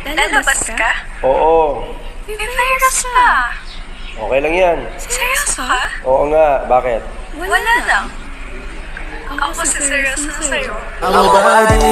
Lalabas ka? Oo. May virus pa. Okay lang yan. Seryoso ka? Oo nga, bakit? Wala lang. Ako kasi seryoso na sa'yo. Ang body